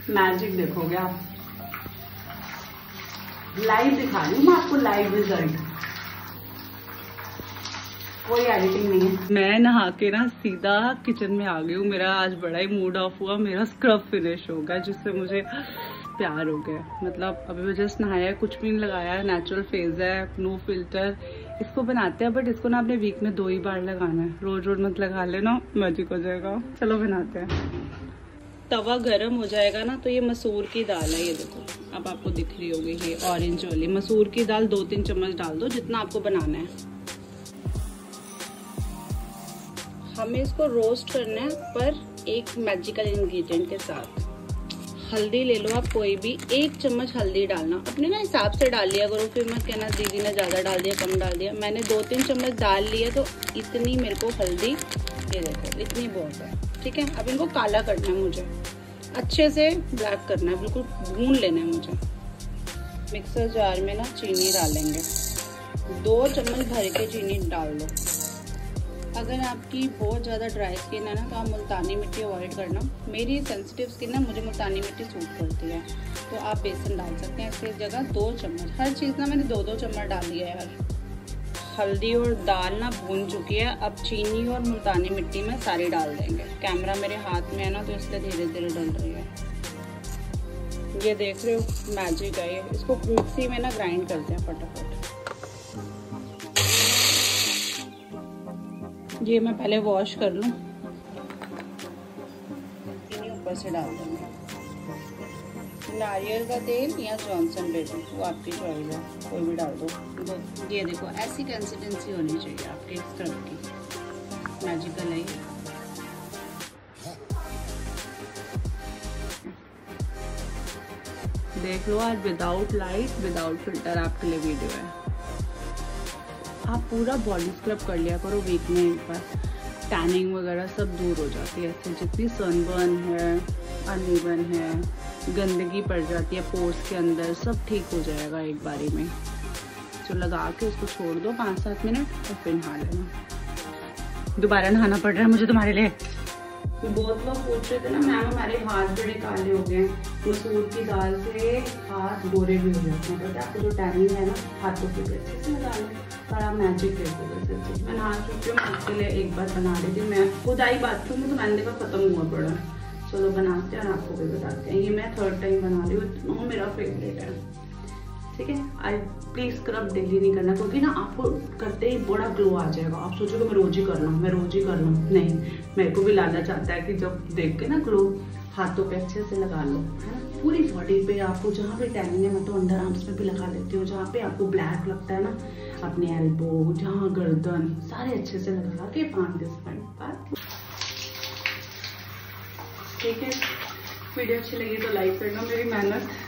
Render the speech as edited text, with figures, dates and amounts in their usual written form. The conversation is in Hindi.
मैजिक देखोगे आप। लाइव दिखा रही हूँ मैं आपको, लाइव रिजल्ट, कोई एडिटिंग नहीं है। मैं नहा के ना सीधा किचन में आ गई हूँ। मेरा आज बड़ा ही मूड ऑफ हुआ, मेरा स्क्रब फिनिश हो गया जिससे मुझे प्यार हो गया। मतलब अभी मैं जस्ट नहाया, कुछ भी नहीं लगाया, नेचुरल फेस है, नो फिल्टर। इसको बनाते हैं, बट इसको ना अपने वीक में 2 ही बार लगाना है, रोज रोज मत लगा लेना, मैजिक हो जाएगा। चलो बनाते हैं। तवा गरम हो जाएगा ना तो ये मसूर की दाल है, ये देखो अब आपको दिख रही होगी, ये ऑरेंज वाली मसूर की दाल 2-3 चम्मच डाल दो, जितना आपको बनाना है। हमें इसको रोस्ट करना है, पर एक मैजिकल इंग्रेडिएंट के साथ। हल्दी ले लो आप कोई भी, 1 चम्मच हल्दी डालना, अपने ना हिसाब से डाल लिया करो, फिर मत कहना दीदी ने ज्यादा डाल दिया कम डाल दिया। मैंने 2-3 चम्मच डाल लिया तो इतनी मेरे को हल्दी, ये देखो इतनी बहुत है, ठीक है। अब इनको काला करना है मुझे, अच्छे से ब्लैक करना है, बिल्कुल भून लेना है मुझे। मिक्सर जार में ना चीनी डालेंगे, 2 चम्मच भर के चीनी डाल दो। अगर आपकी बहुत ज़्यादा ड्राई स्किन है ना तो आप मुल्तानी मिट्टी अवॉइड करना। मेरी सेंसिटिव स्किन है, मुझे मुल्तानी मिट्टी सूट करती है, तो आप बेसन डाल सकते हैं इसकी जगह। 2 चम्मच, हर चीज़ ना मैंने 2-2 चम्मच डाल दिया है यार। हल्दी और दाल ना भून चुकी है, अब चीनी और मुल्तानी मिट्टी में सारी डाल देंगे। कैमरा मेरे हाथ में है ना तो इसलिए धीरे धीरे डल रही है। ये देख रहे हो मैजिक है ये। इसको मिक्सी में ना ग्राइंड करते हैं फटाफट। ये मैं पहले वॉश कर लूँ, ऊपर से डाल देंगे। नारियल का तेल या जॉनसन बेबी, वो आपकी चॉइस है, कोई भी डाल दो। ये देखो ऐसी कंसिस्टेंसी होनी चाहिए आपके स्क्रब की, मैजिकल है ये। देख लो आज विदाउट लाइट विदाउट फिल्टर आपके लिए वीडियो है। आप पूरा बॉडी स्क्रब कर लिया करो वीक में एक बार, टैनिंग वगैरह सब दूर हो जाती है इससे। जितनी सनबर्न है, अनइवन है, गंदगी पड़ जाती है पोर्स के अंदर, सब ठीक हो जाएगा एक बारी में। तो लगा के उसको छोड़ दो 5-7 मिनट और फिर नहा लेना। दोबारा नहाना पड़ रहा है मुझे तुम्हारे लिए। तो बहुत लोग पूछ रहे थे ना मैम हमारे हाथ बड़े काले हो गए, मसूर की दाल से हाथ गोरे भी हो जाते हैं। तो आपको जो टैनिंग है ना हाथों के अच्छे से लगा लो, बड़ा मैजिक देखोगे। मैं नहा चुकी हूँ, आपके लिए एक बार बना रही थी, मैं खुद आई बाथरूम में तो मैंने देखा खत्म हुआ पड़ा। चलो बनाते हैं और आपको भी बताते हैं। ये मैं 3rd टाइम बना रही हूँ, इतना मेरा फेवरेट है, ठीक है। आई प्लीज स्क्रब डेली नहीं करना, क्योंकि ना आपको करते ही बड़ा ग्लो आ जाएगा। आप सोचोगे मैं रोज ही कर लूँ, मैं रोज ही कर लूँ, नहीं। मेरे को भी लालच आता है कि जब देख के ना ग्लो हाथों पे अच्छे से लगा लो, है ना। पूरी बॉडी पे आपको जहाँ पे टैनिंग है, मैं तो अंडर आर्म्स में भी लगा लेती हूँ, जहाँ पे आपको ब्लैक लगता है ना, अपने एल्बो, जहाँ गर्दन, सारे अच्छे से लगा के 5-10 मिनट बाद, ठीक है। वीडियो अच्छी लगी तो लाइक करना, मेरी मेहनत